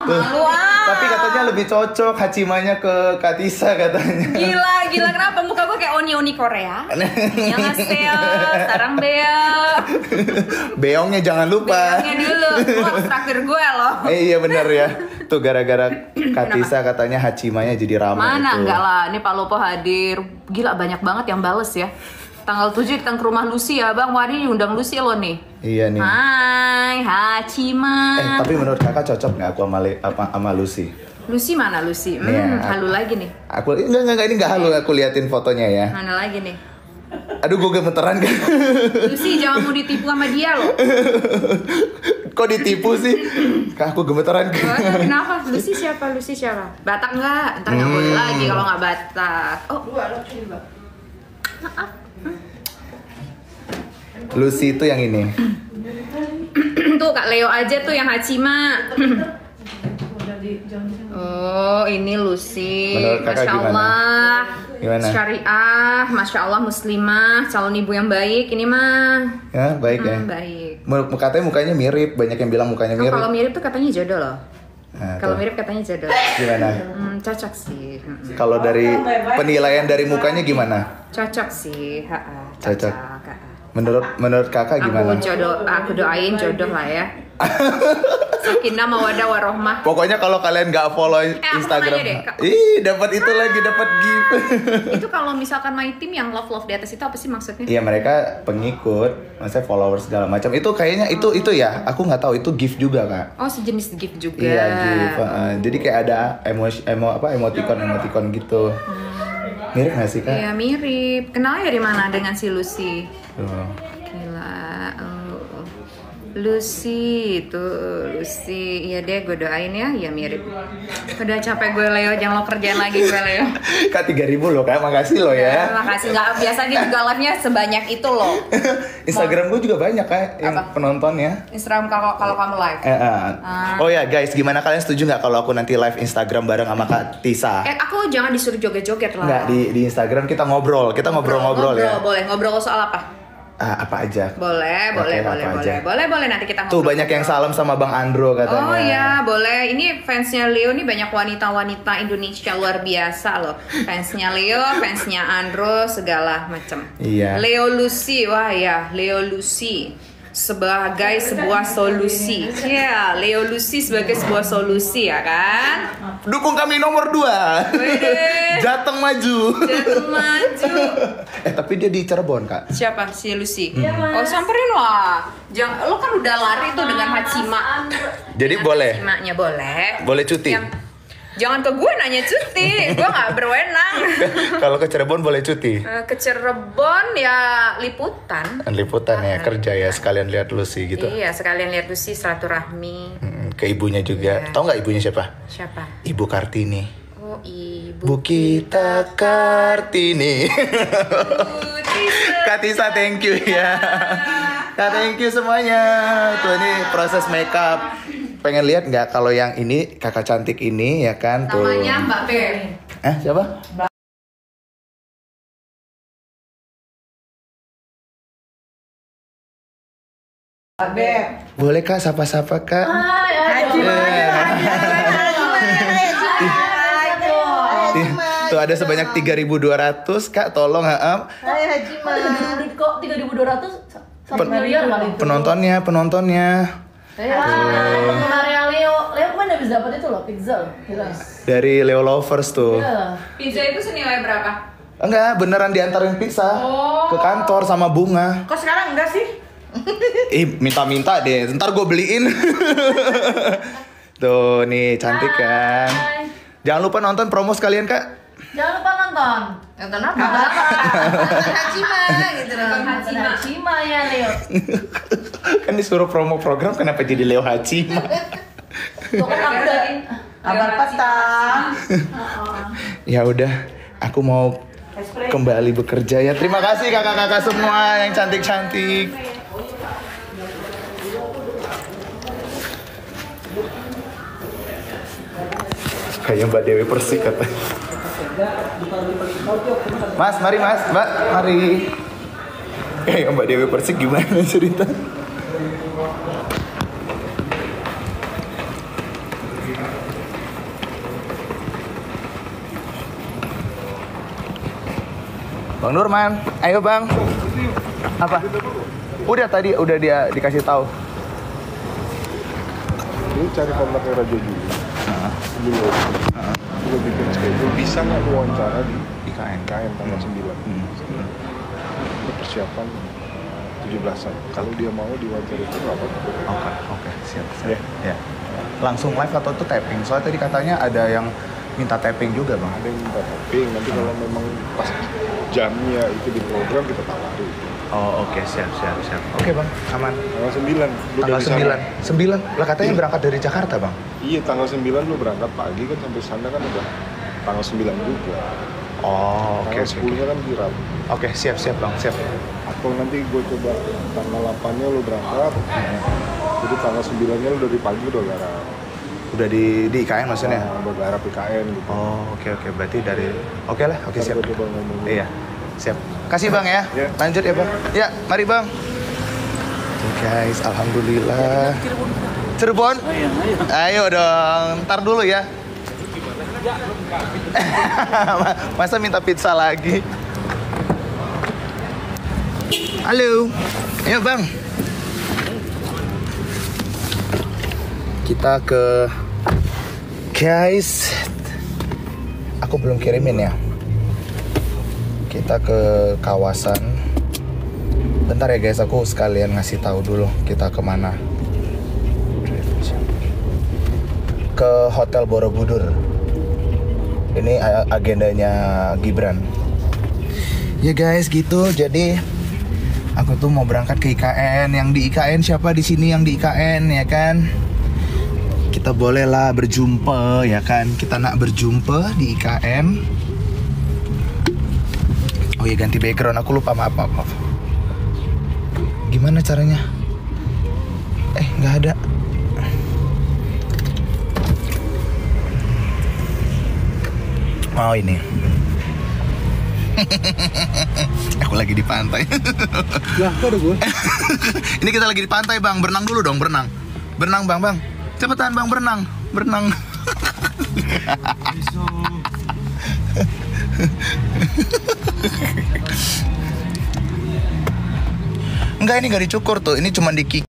Malu ah. Tapi katanya lebih cocok Hachimanya ke Katisa katanya. Gila kenapa muka gue kayak oni Korea? Annyeonghaseyo, sarang beo. Beongnya jangan lupa. Beongnya dulu, lu harus traktir gue loh. Iya bener ya. Tuh gara-gara Katisa katanya Hachimanya jadi ramai. Mana tuh. enggak lah, ini Pak Lopo hadir. Gila banyak banget yang bales ya. Tanggal 7 kita ke rumah Lucy ya Bang. Wah ini undang Lucy lo nih. Iya nih. Hai Hachima. Tapi menurut kakak cocok nggak aku sama Lucy? Lucy mana Lucy? Ya, Halu lagi nih. Aku enggak ini nggak halu, aku liatin fotonya ya. Mana lagi nih? Aduh gue gemeteran kan. Lucy jangan mau ditipu sama dia loh. Kok ditipu sih? Kak aku gemeteran kan. Kenapa? Lucy siapa? Batak nggak? Ntar nggak boleh lagi kalau nggak Batak. Oh, maaf. Lucy itu yang ini. Tuh Kak Leo aja tuh yang Hachima. Oh ini Lucy. Menurut kakak Masya Allah. Gimana? Syariah, Masya Allah muslimah, calon ibu yang baik ini mah. Ya baik ya. Baik. Katanya mukanya mirip, banyak yang bilang mukanya mirip. Kalau mirip tuh katanya jodoh loh. Nah, kalau mirip katanya jodoh. Gimana? Cocok sih. Kalau dari penilaian dari mukanya gimana? Cocok sih. Cocok. Menurut kakak gimana? Aku doain jodoh lah ya. Sakinah mawaddah warohmah. Pokoknya kalau kalian nggak follow Instagram, dapat itu lagi, dapat gift. Itu kalau misalkan my team yang love di atas itu apa sih maksudnya? Iya mereka pengikut, maksudnya followers segala macam. Itu kayaknya itu ya. Aku nggak tahu itu gift juga kak. Oh sejenis gift juga. Iya gift. Jadi kayak ada emoticon gitu. Mirip nggak sih kak? Iya mirip. Kenalnya dari mana dengan si Lucy? Gila. Lucy. Iya deh gue doain ya mirip. Udah capek gue Leo, jangan lo kerjaan lagi gue Leo. Kak 3.000 loh kak, makasih loh ya. Makasih, nggak biasa dia juga live-nya sebanyak itu loh. Instagram gue juga banyak kak yang penontonnya. Instagram kalau kamu live. Oh ya guys, gimana kalian setuju nggak kalau aku nanti live Instagram bareng sama Kak Tisa? Aku jangan disuruh joget-joget lah. Nggak, di Instagram kita ngobrol ngobrol ya. Boleh ngobrol soal apa? Apa aja? Boleh nanti kita ngobrol. Tuh banyak yang salam sama Bang Andro katanya. Oh iya, boleh. Ini fansnya Leo nih banyak wanita-wanita Indonesia luar biasa loh. Fansnya Leo, fansnya Andro, segala macam. Iya. Leo Lucy, wah ya, Leo Lucy sebagai sebuah solusi. Ya, Leo Lucy sebagai sebuah solusi ya kan? Dukung kami nomor 2. Jateng maju. Tapi dia di Cirebon kak. Siapa? Si Lucy. Oh samperin lah. Jangan, lo kan udah lari tuh dengan Hachima. Jadi boleh. Hachimanya boleh. Boleh cuti. Jangan ke gue nanya cuti, gue nggak berwenang. Kalau ke Cirebon boleh cuti? Ke Cirebon ya liputan. Liputan ya, kerja ya, sekalian lihat Lucy gitu. Iya, sekalian lihat Lucy silaturahmi. Ke ibunya juga. Tahu nggak ibunya siapa? Siapa? Ibu Kartini. Oh, Bu kita Kartini. Kak Tisa, thank you ya. Kak, thank you semuanya. Tuh ini proses makeup. Pengen lihat nggak kalau yang ini kakak cantik ini ya kan tuh. Namanya Mbak B. Siapa? Mbak B. Boleh kak, sapa-sapa kak. Tuh ada sebanyak 3.200 kak, tolong Hai Hachima. Kok 3.200 penontonnya. Area Leo kemana bisa dapat itu loh, pixel gitu. Dari Leo Lovers tuh. Pizza itu senilai berapa? Enggak, beneran diantarin pizza ke kantor sama bunga. Kok sekarang enggak sih? Minta-minta deh, ntar gue beliin. Tuh nih cantik kan. Jangan lupa nonton promo sekalian kak. Jangan lupa nonton. Nonton apa? Hachima gitu loh. Hachima ya Leo. Kan disuruh promo program, kenapa jadi Leo Hachima? Tuh kan aku udah Kabar petang. Ya udah, aku mau kembali bekerja ya. Terima kasih kakak-kakak semua yang cantik-cantik. Kayak Mbak Dewi Persik katanya. Mas, mari mas, Mbak, mari. Kayak Mbak Dewi Persik gimana cerita? Bang Nurman, ayo bang. Apa? Udah tadi udah dia dikasih tahu. Lu cari kontaknya Raja Juli. Dulu. Gue bikin schedule, bisa nggak lu wawancara di IKN tanggal 9. Itu persiapan 17-an. Kalau dia mau diwawancara itu nggak apa-apa. Oke, siap. Ya. Langsung live atau itu tapping? Soalnya tadi katanya ada yang minta tapping juga bang. Ada yang minta tapping, nanti kalau memang pas jamnya itu di program kita tawarin. Oh oke, siap. Oke bang, aman. Tanggal 9, lu Tanggal dari sana. 9? Lah katanya berangkat dari Jakarta bang? Iya, tanggal 9 lu berangkat pagi kan sampai sana kan udah tanggal 9 juga. Oh oke. Tanggal 10-nya kan kirap. Oke, siap bang, siap. Atau nanti gue coba tanggal 8-nya lu berangkat. Jadi tanggal 9-nya lu dari pagi udah garap. Udah di IKN maksudnya? Udah garap IKN gitu. Oh oke, berarti dari... Oke lah, oke siap. Ntar gue coba ngomong. Iya, siap. Kasih bang ya. Ya. Lanjut ya bang. Ya, mari bang. Oke guys, alhamdulillah. Cirebon? Ayo dong, ntar dulu ya. Masa minta pizza lagi? Halo, ayo bang. Kita ke... Guys, aku belum kirimin ya. Kita ke kawasan. Bentar ya guys, aku sekalian ngasih tahu dulu kita kemana. Ke Hotel Borobudur. Ini agendanya Gibran. Ya guys, gitu. Jadi aku tuh mau berangkat ke IKN. Yang di IKN siapa di sini yang di IKN ya kan? Kita bolehlah berjumpa ya kan? Kita nak berjumpa di IKN. Oh iya, ganti background, aku lupa, maaf. Gimana caranya? Nggak ada. Oh ini. Aku lagi di pantai. Lah, kok ada gue? Ini kita lagi di pantai bang, berenang dulu dong, berenang bang. Cepetan bang, berenang. Enggak, ini nggak dicukur tuh. Ini cuma dikikis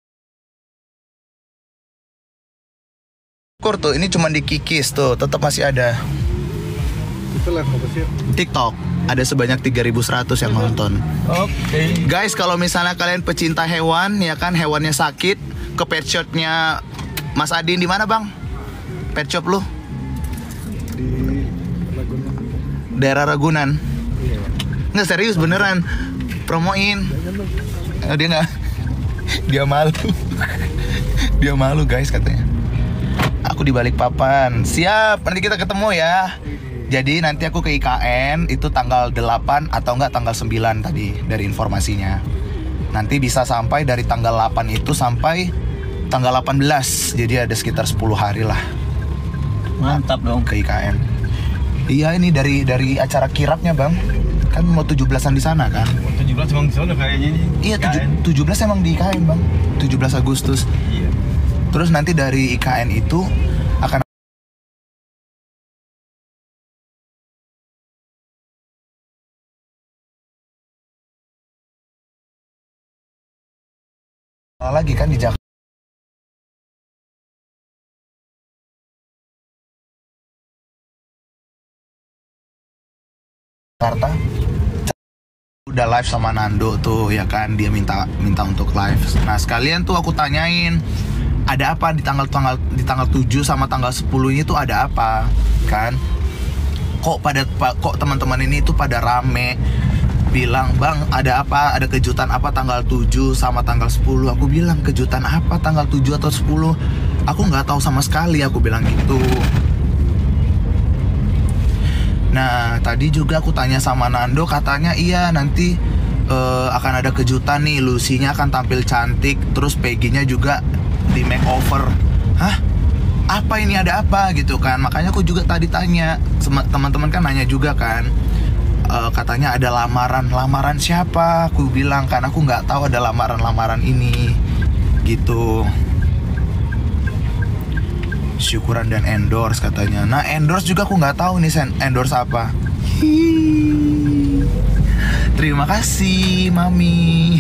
tuh. Tetap masih ada. Itu live apa sih? TikTok. Ada sebanyak 3.100 yang nonton. Oke. Guys, kalau misalnya kalian pecinta hewan, ya kan, hewannya sakit, ke pet shopnya Mas Adin di mana bang? Pet shop lu? Di Ragunan. Daerah Ragunan. Iya. Nggak, serius beneran. Promoin. Dia nggak. Dia malu. Dia malu guys katanya. Aku di Balikpapan. Siap, nanti kita ketemu ya. Jadi nanti aku ke IKN itu tanggal 8 atau enggak tanggal 9 tadi dari informasinya. Nanti bisa sampai dari tanggal 8 itu sampai tanggal 18. Jadi ada sekitar 10 hari lah. Mantap dong. Ke IKN. Iya, ini dari acara kirapnya bang. Kan mau 17-an di sana kan. 17 emang di sana kayaknya ini. Iya, 17 emang di IKN bang. 17 Agustus. Iya. Terus nanti dari IKN itu akan lagi kan di Jakarta. Udah live sama Nando tuh ya kan, dia minta untuk live. Nah, sekalian tuh aku tanyain ada apa di tanggal 7 sama tanggal 10 ini tuh ada apa kan? Kok teman-teman ini tuh pada rame bilang, "Bang, ada apa? Ada kejutan apa tanggal 7 sama tanggal 10?" Aku bilang, "Kejutan apa tanggal 7 atau 10? Aku nggak tahu sama sekali," aku bilang gitu. Nah, tadi juga aku tanya sama Nando, katanya iya nanti akan ada kejutan nih, Lucy-nya akan tampil cantik, terus Peggy-nya juga di makeover. Hah? Apa ini, ada apa gitu kan? Makanya aku juga tadi tanya, teman-teman kan nanya juga kan, katanya ada lamaran siapa? Aku bilang kan aku nggak tahu ada lamaran ini gitu. syukuran dan endorse katanya. Nah endorse juga aku nggak tahu nih endorse apa. Hiii. Terima kasih mami.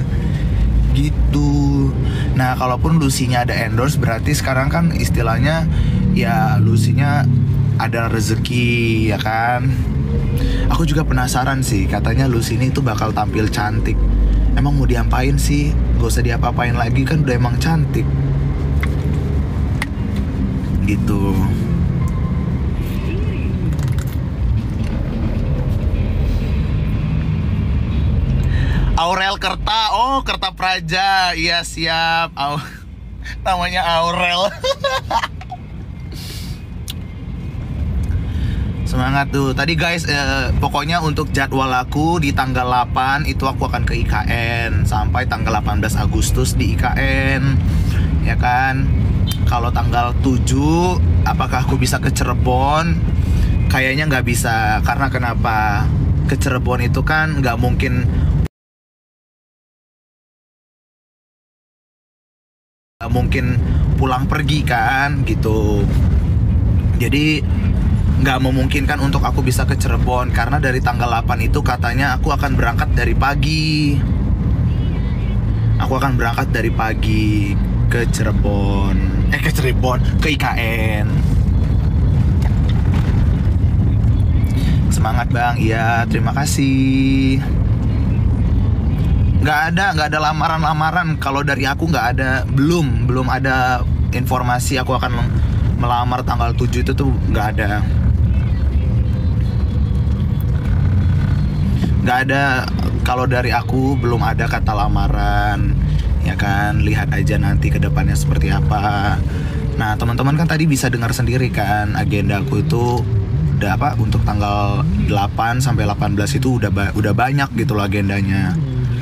Gitu. Nah kalaupun Lucy-nya ada endorse berarti sekarang kan istilahnya ya Lucy-nya ada rezeki ya kan. Aku juga penasaran sih, katanya Lucy ini tuh bakal tampil cantik. Emang mau diapain sih? Gak usah diapa-apain lagi kan udah emang cantik. Gitu. Aurel Kerta, oh Kerta Praja, iya siap. Namanya Aurel. Semangat tuh. Tadi guys, pokoknya untuk jadwal aku di tanggal 8 itu aku akan ke IKN sampai tanggal 18 Agustus di IKN, ya kan. Kalau tanggal 7, apakah aku bisa ke Cirebon? Kayaknya nggak bisa. Karena kenapa? Ke Cirebon itu kan nggak mungkin pulang pergi kan gitu. Jadi nggak memungkinkan untuk aku bisa ke Cirebon karena dari tanggal 8 itu katanya aku akan berangkat dari pagi. Aku akan berangkat dari pagi ke Cirebon. Ke IKN. Semangat bang, iya terima kasih. Nggak ada lamaran-lamaran. Kalau dari aku nggak ada, belum ada informasi aku akan melamar tanggal 7 itu tuh nggak ada. Nggak ada, kalau dari aku belum ada kata lamaran, ya kan. Lihat aja nanti ke depannya seperti apa. Nah teman-teman kan tadi bisa dengar sendiri kan agenda aku itu udah apa, untuk tanggal 8 sampai 18 itu udah banyak gitu loh agendanya.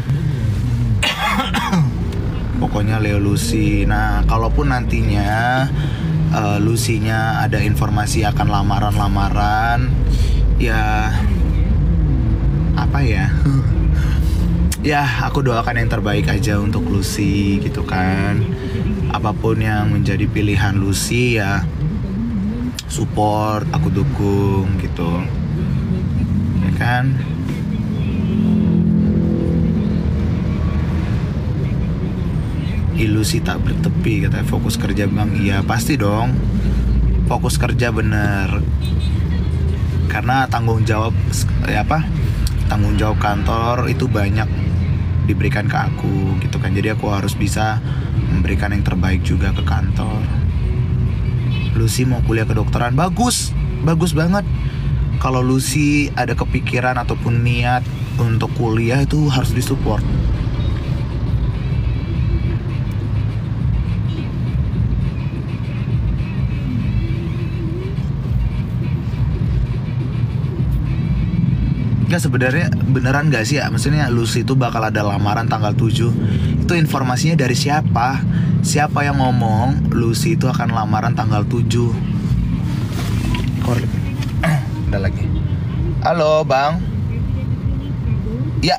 Pokoknya Leo Lucy. Nah kalaupun nantinya Lucy-nya ada informasi akan lamaran ya apa ya. Ya aku doakan yang terbaik aja untuk Lucy gitu kan. Apapun yang menjadi pilihan Lucy ya support, aku dukung gitu, ya kan. Ilusi tak bertepi katanya, fokus kerja bang. Iya pasti dong, fokus kerja bener. Karena tanggung jawab tanggung jawab kantor itu banyak diberikan ke aku gitu kan. Jadi aku harus bisa memberikan yang terbaik juga ke kantor. Lucy mau kuliah kedokteran, bagus banget. Kalau Lucy ada kepikiran ataupun niat untuk kuliah itu harus disupport. Nggak, sebenarnya beneran nggak sih ya? Maksudnya Lucy itu bakal ada lamaran tanggal 7. Itu informasinya dari siapa? Siapa yang ngomong Lucy itu akan lamaran tanggal 7? Udah lagi. Halo bang. Ya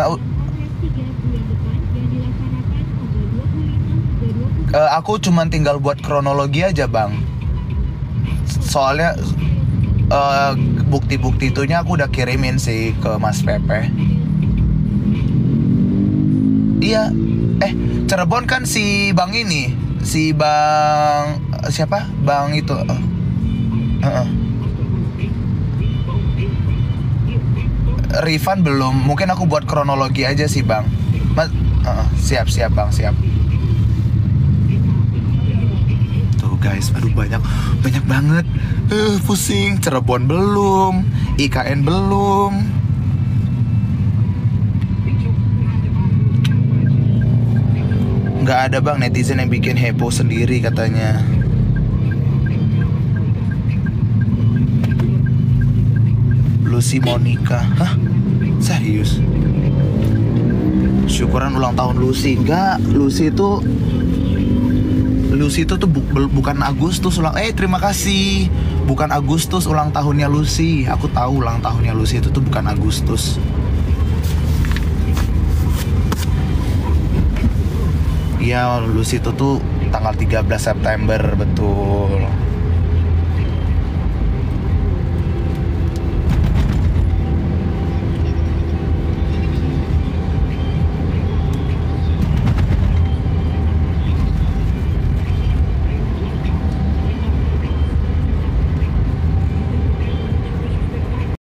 aku cuman tinggal buat kronologi aja bang. Soalnya bukti-bukti itunya aku udah kirimin sih ke Mas Pepe. Iya. Cirebon kan si bang ini, si bang siapa? Bang itu. Rifan belum. Mungkin aku buat kronologi aja sih bang. Siap bang, siap. Guys, aduh banyak banget. Pusing. Cirebon belum, IKN belum. Nggak ada bang, netizen yang bikin heboh sendiri katanya. Lucy mau nikah. Hah? Serius? Syukuran ulang tahun Lucy. Enggak, Lucy itu tuh bukan Agustus ulang. Terima kasih. Bukan Agustus ulang tahunnya Lucy. Aku tahu ulang tahunnya Lucy itu tuh bukan Agustus. Iya, Lucy itu tuh tanggal 13 September betul.